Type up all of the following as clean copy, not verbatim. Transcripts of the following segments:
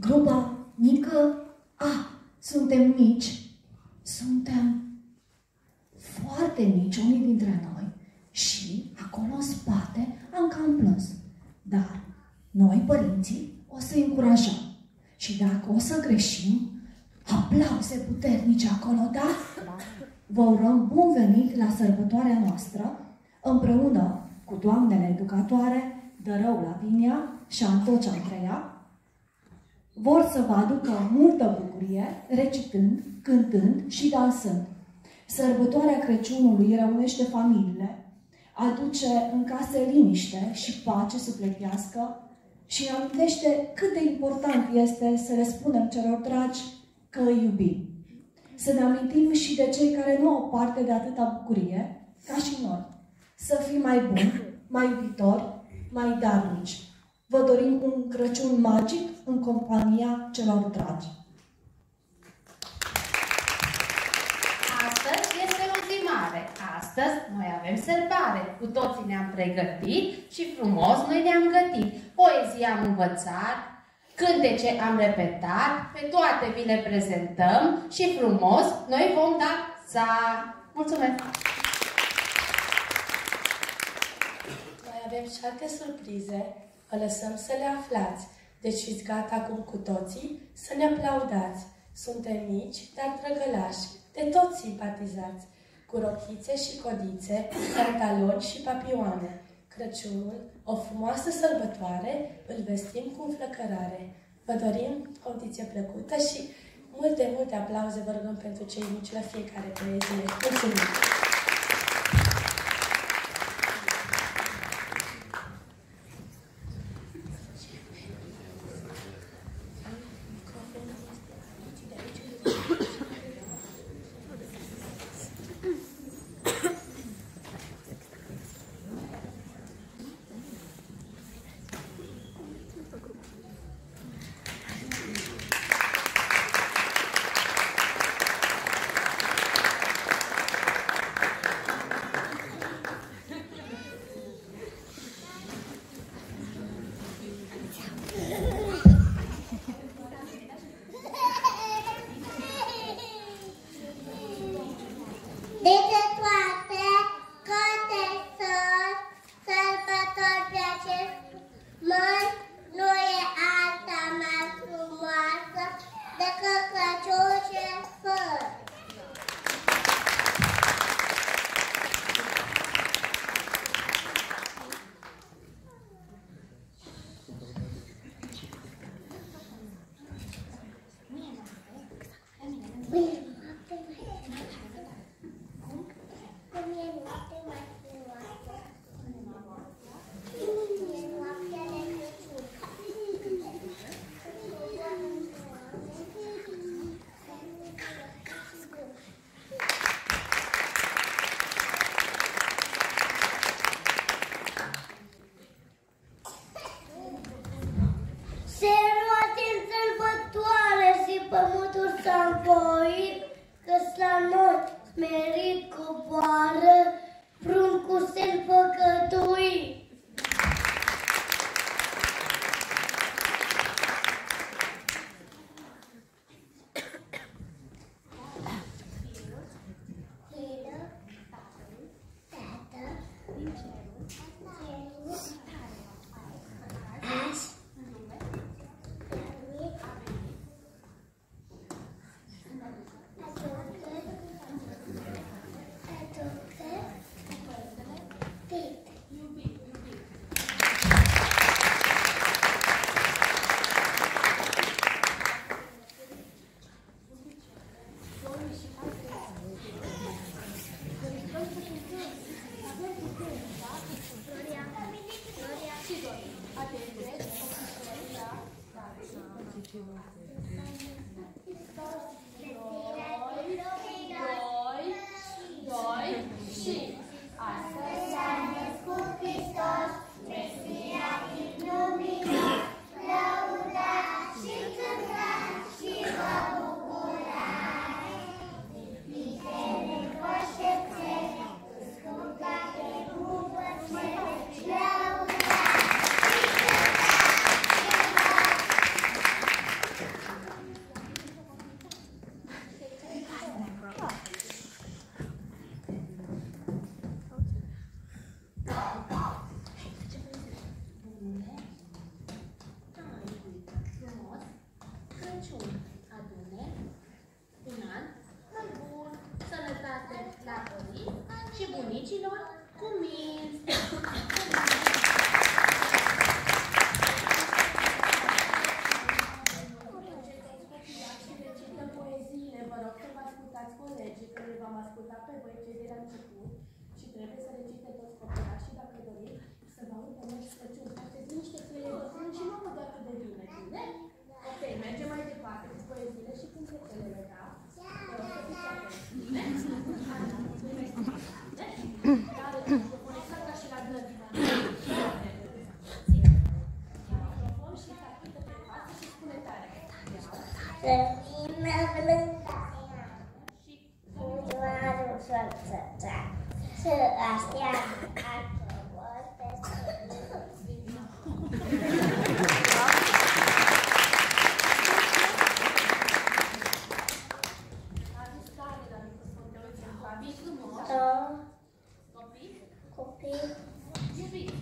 Grupa mică? Suntem mici. Suntem foarte mici, unii dintre noi. Și acolo în spate am cam plâns. Dar noi, părinții, o să-i încurajăm. Și dacă o să greșim, aplauze puternice acolo, da? Vă urăm bun venit la sărbătoarea noastră, împreună cu doamnele educatoare Dărău Lavinia și Antocia Andreea. Vor să vă aducă multă bucurie, recitând, cântând și dansând. Sărbătoarea Crăciunului reunește familiile, aduce în case liniște și pace sufletească și ne amintește cât de important este să le spunem celor dragi că îi iubim. Să ne amintim și de cei care nu au parte de atâta bucurie, ca și noi. Să fim mai buni, mai iubitori, mai darnici. Vă dorim un Crăciun magic în compania celor dragi. Astăzi este ultimare. Astăzi noi avem sărbare. Cu toții ne-am pregătit și frumos noi ne-am gătit. Poezii am învățat, cântece am repetat, pe toate vi le prezentăm și frumos noi vom dansa. Mulțumesc! Noi avem 7 surprize, vă lăsăm să le aflați. Deci fiți gata acum cu toții să ne aplaudați. Suntem mici, dar drăgălași, de toți simpatizați. Cu rochițe și codițe, pantaloni și papioane. Crăciunul, o frumoasă sărbătoare, îl vestim cu înflăcărare. Vă dorim o audiție plăcută și multe, multe aplauze vă rugăm pentru cei mici la fiecare poezie. Mulțumim! Bine? Ok, mergem mai departe cu poeziile și cântecele, da? Vă rog să fiți atenți. Bine? Dar microfon exact ca și la grădina. Microfon și tapită pe față și spune tare. Rămâne blânda și ușoarul sorțăța să așteaptă acăvăr pe copii, iubit,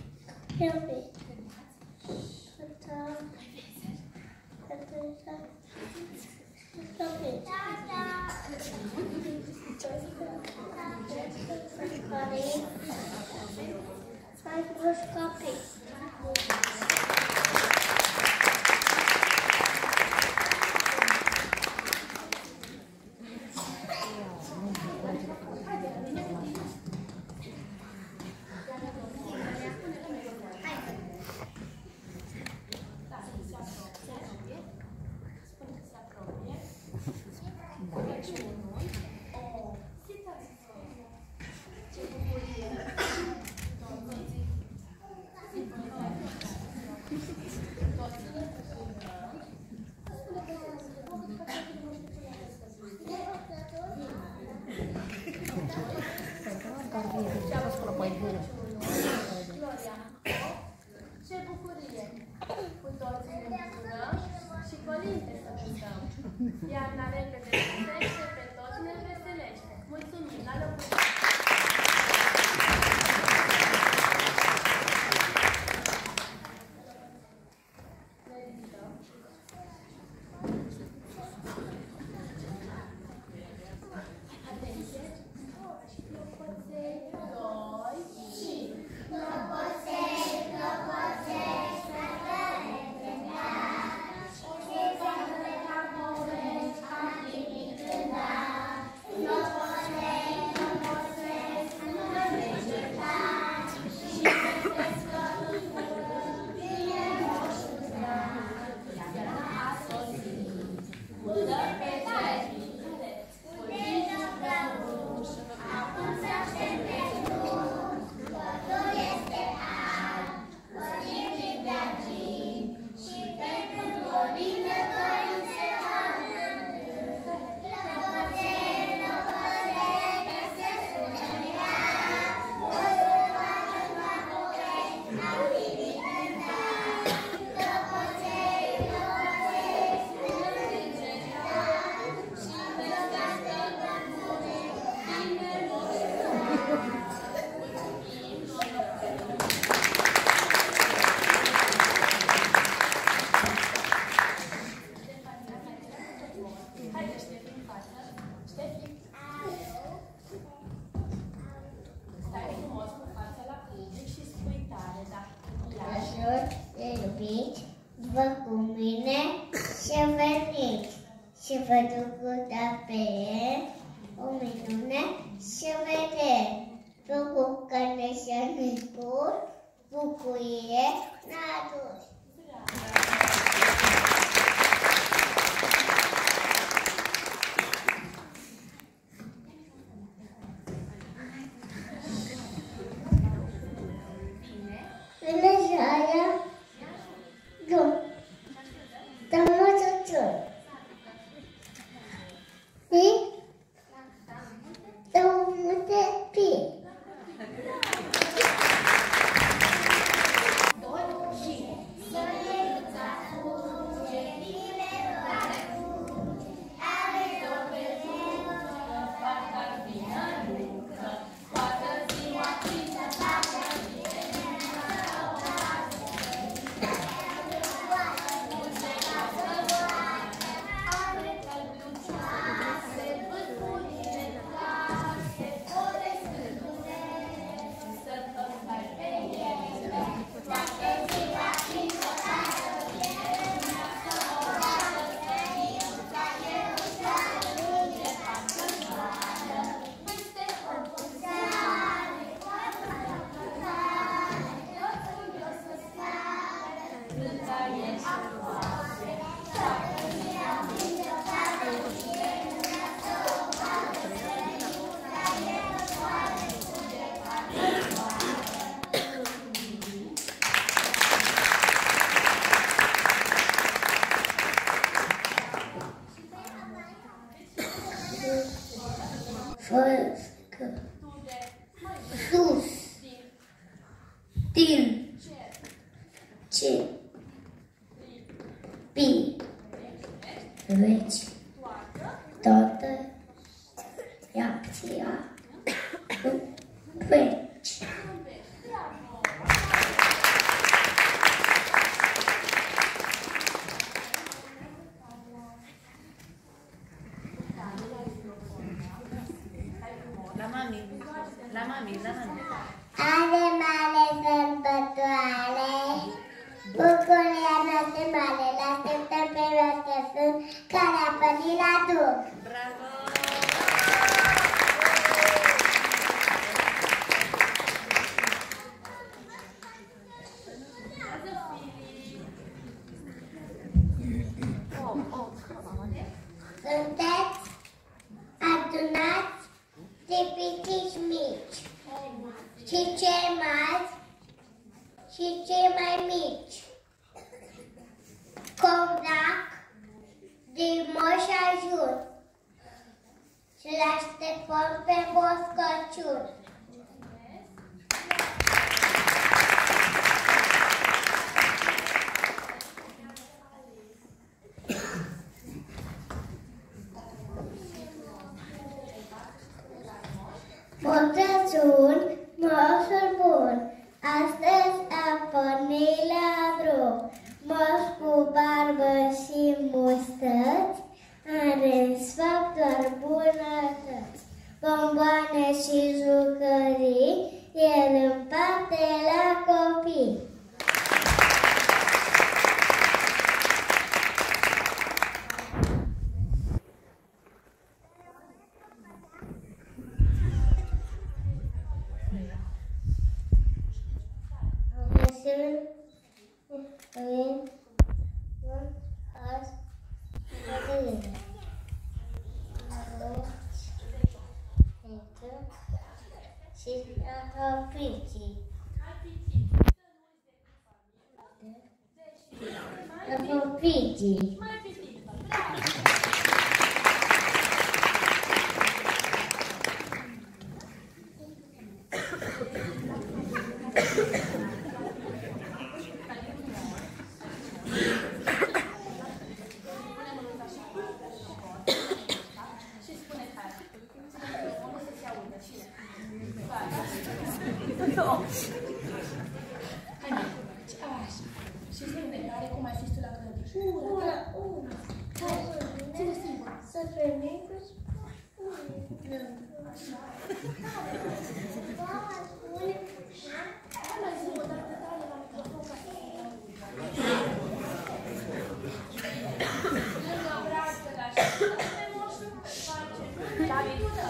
ce bucurie! Cu toții ne bucurăm și colinde să cântăm. Iarna repede trece, pe toți ne veselește. Mulțumim, la locul! Ne ridicăm. Atenție! Clopoței, 2 și... Clopoței, clopoței, sătăre de car, și poate ca povești, am nimic cânta. Clopoței, clopoței, sătăre de car, și găsesc totul curând, bine moșul drag. Iată a sosit, udă pe tării, udină plăuș, acum se aștepte drum, totul este alb, potrivit de argint, și pentru colinde dorințe alături. Clopoței, clopoței, găsesc unirea, o să facă la povești, am nimic cântat. Clopoței, clopoței, strânge drag, și găsească cărbune, bine moșul drag. Haide, Ștefi, în față. Ștefi. Stai frumos cu fața la public și spui tare, da. Dragilor de iubiți, vă cu mine și veniți și vă duc pe o minune și vedeți. Bucur că ne se necur, bucurie n-adus. Bună seara! Nu! Dar mă tutur! Și? Dau multe pii! Doi și... Să ne Pi. Reci. Toată. Reacția. Reci. La mami. Ale male sărbătoare, bucuria noastră mare, la așteptăm pe noastră sunt, care a părit la drum. Bravo! Sunteți adunați de pitici mici și cei mari și cei mai mici. Conac de Moș Ajun și-l așteptăm pe Moș Crăciun. Moș Crăciun, moșul bun, astăzi a pornit la drum. Moș cu barbă și mustăți, are în sfapt doar bunătăți. Bomboane și jucării, el împarte la copii. Piti. Și zi-ne, care cum ai zis tu la grădiniță? Una. Hai, ține singur. Să fermezi. Așa. Hai mai zi o dată tare la microfon ca să lângă brațele așa. Pe moșul face. La micuță.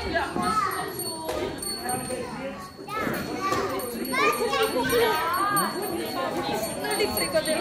Nu-i frică de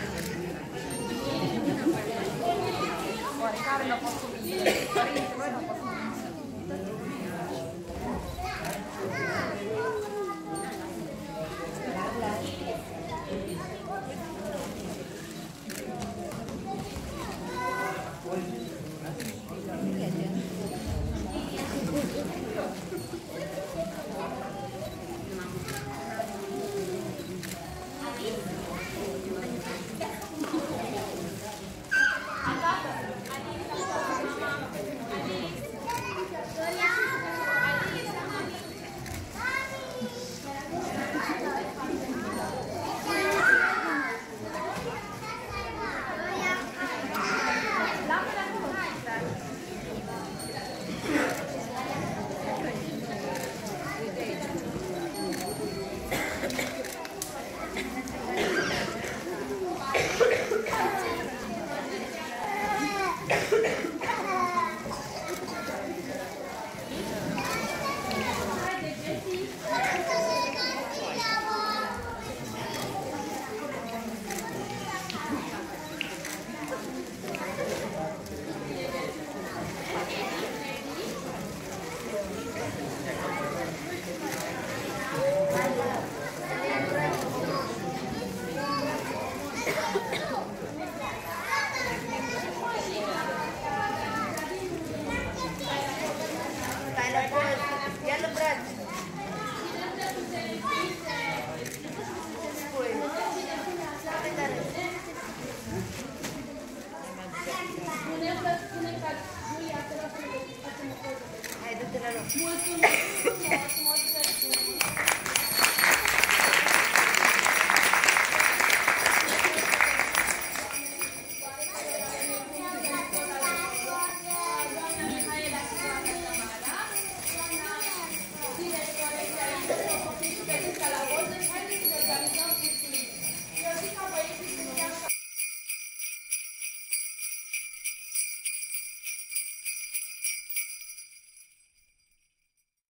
Oarecare lo posso vedere, noi non possiamo